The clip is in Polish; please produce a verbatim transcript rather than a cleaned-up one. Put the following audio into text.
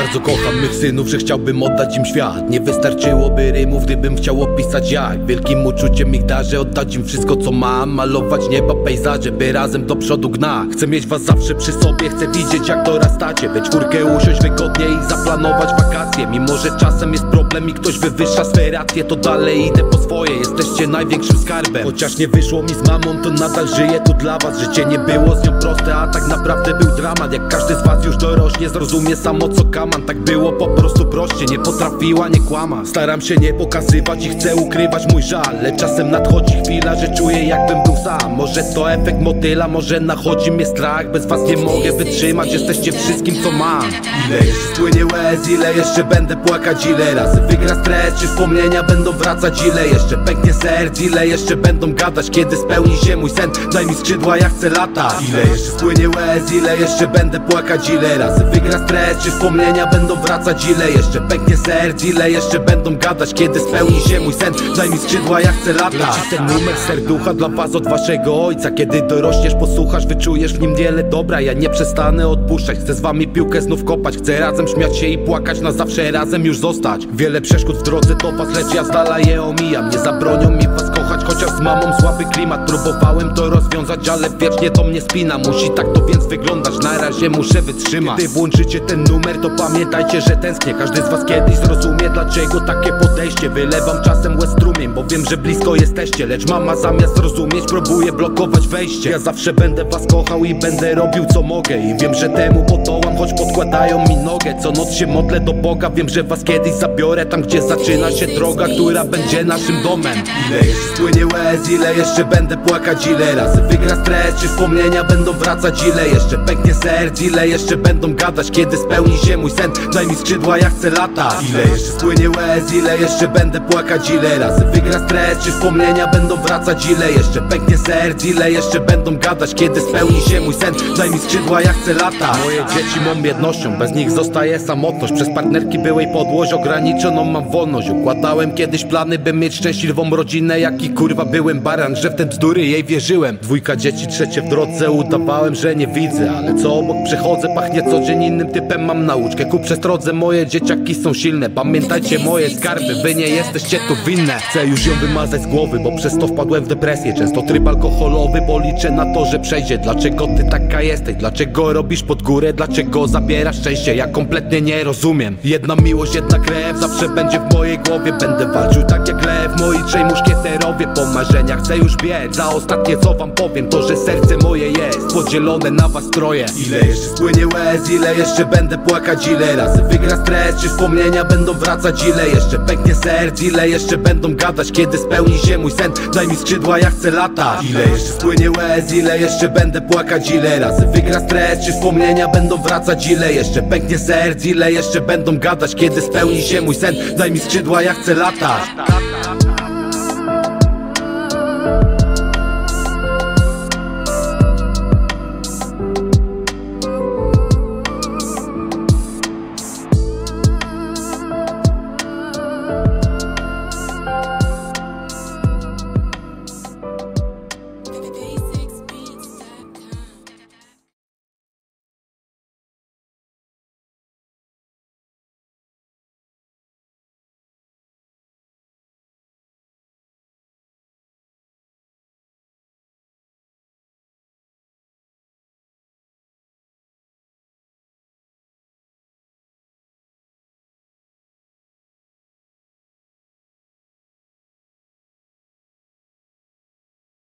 bardzo kocham mych synów, że chciałbym oddać im świat. Nie wystarczyłoby rymów, gdybym chciał opisać jak wielkim uczuciem ich darzę, oddać im wszystko co mam. Malować nieba, pejzaże, by razem do przodu gna. Chcę mieć was zawsze przy sobie, chcę widzieć jak dorastacie. We czwórkę usiąść wygodnie i zaplanować wakacje. Mimo że czasem jest problem i ktoś wywyższa swe racje, to dalej idę po swoje, jesteście największym skarbem. Chociaż nie wyszło mi z mamą, to nadal żyję tu dla was. Życie nie było z nią proste, a tak naprawdę był dramat. Jak każdy z was już dorośnie, zrozumie samo co kaman. Tak było po prostu proście, nie potrafiła, nie kłama. Staram się nie pokazywać i chcę ukrywać mój żal, lecz czasem nadchodzi chwila, że czuję jakbym był sam. Może to efekt motyla, może nachodzi mnie strach. Bez was nie mogę wytrzymać, jesteście wszystkim co mam. Ile jeszcze spłynie łez, ile jeszcze będę płakać, ile razy wygra stres, czy wspomnienia będą wracać, ile jeszcze pęknie serc, ile jeszcze będą gadać, kiedy spełni się mój sen. Daj mi skrzydła, ja chcę latać. Ile jeszcze spłynie łez, ile jeszcze będę płakać, ile razy wygra stres, czy wspomnienia będą wracać, ile jeszcze pęknie serc, ile jeszcze będą gadać, kiedy spełni się mój sen. Daj mi skrzydła, ja chcę latać. Leci ten numer serducha dla was od waszego ojca. Kiedy dorośniesz, posłuchasz, wyczujesz w nim wiele dobra. Ja nie przestanę odpuszczać, chcę z wami piłkę znów kopać. Chcę razem śmiać się i płakać, na zawsze razem już zostać. Wiele przeszkód w drodze do was, lecz ja z dala je omijam. Nie zabronią mi was kochać, chociaż z mamą słaby klimat. Próbowałem to rozwiązać, ale wiecznie to mnie spina. Musi tak to więc wyglądać, na razie muszę wytrzymać. Kiedy włączycie ten numer, to pamiętajcie, że tęsknię. Każdy z was kiedyś zrozumie, dlaczego takie podejście. Wylewam czasem łez strumień, bo wiem, że blisko jesteście. Lecz mama zamiast zrozumieć, próbuje blokować wejście. Ja zawsze będę was kochał i będę robił co mogę. I wiem, że temu podołam, choć podkładają mi nogę. Co noc się modlę do Boga, wiem, że was kiedyś zabiorę tam, gdzie zaczyna się droga, która będzie naszym domem. Ile jeszcze spłynie łez, ile jeszcze będę płakać, ile razy wygra stres, czy wspomnienia będą wracać, ile jeszcze pęknie serc, ile jeszcze będą gadać, kiedy spełni się mój sen. Daj mi skrzydła, ja chcę latać. Ile jeszcze spłynie łez, ile jeszcze będę płakać, ile razy wygra stres, czy wspomnienia będą wracać, ile jeszcze pęknie serc, ile jeszcze będą gadać, kiedy spełni się mój sen. Daj mi skrzydła, ja chcę latać. Moje dzieci mą jednością, bez nich zostaje samotność. Przez partnerki byłej podłość ograniczoną mam wolność. Układałem kiedyś plany, by mieć szczęśliwą rodzinę. Jaki kurwa byłem baran, że w te bzdury jej wierzyłem. Dwójka dzieci, trzecie w drodze, udawałem, że nie widzę. Ale co obok przechodzę, pachnie co dzień innym typem. Mam nauczkę ku przestrodze, moje dzieciaki są silne. Pamiętajcie moje skarby, wy nie jesteście tu winne. Chcę już ją wymazać z głowy, bo przez to wpadłem w depresję. Często tryb alkoholowy, bo liczę na to, że przejdzie. Dlaczego ty taka jesteś? Dlaczego robisz pod górę? Dlaczego zabierasz szczęście? Ja kompletnie nie rozumiem. Jedna miłość, jedna krew, zawsze będzie w mojej głowie. Będę walczył tak jak lew, moi trzej muszkieterowie. Po marzeniach chcę już biec, za ostatnie co wam powiem, to że serce moje jest podzielone na was troje. Ile jeszcze spłynie łez, ile jeszcze będę płakać, ile razy wygra stres, czy wspomnienia będą wracać, ile jeszcze pęknie serc, ile jeszcze będą gadać, kiedy spełni się mój sen. Daj mi skrzydła, ja chcę latać. Ile jeszcze spłynie łez, ile jeszcze będę płakać, ile razy wygra stres, czy wspomnienia będą wracać, ile jeszcze pęknie serc, ile jeszcze będą gadać, kiedy spełni się mój sen. Daj mi skrzydła, ja chcę latać.